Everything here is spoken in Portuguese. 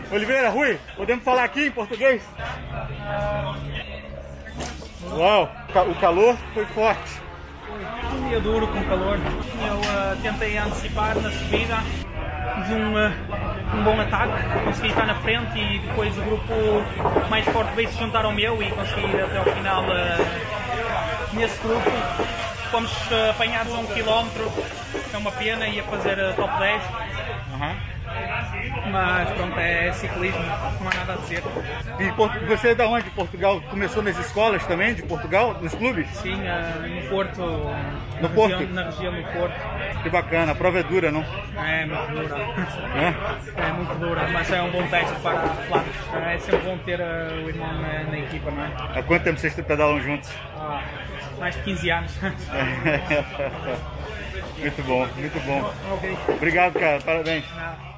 Oliveira, Rui, podemos falar aqui em português? Uau, o calor foi forte. Foi um dia duro com calor. Eu tentei antecipar na subida, fiz um bom ataque, consegui estar na frente e depois o grupo mais forte veio se juntar ao meu e consegui ir até ao final nesse grupo. Fomos apanhados a 1 km, é uma pena, ia fazer top 10. Mas pronto, é ciclismo, não há nada a dizer. E você é da onde? De Portugal? Começou nas escolas também de Portugal, nos clubes? Sim, no Porto. No Porto? Na região do Porto. Que bacana, a prova é dura, não? É muito dura. É? É muito dura, mas é um bom teste para Flávio. É sempre bom ter o irmão na equipa, não é? Há quanto tempo vocês pedalam juntos? Mais de 15 anos. Muito bom, muito bom. Ok. Obrigado, cara, parabéns.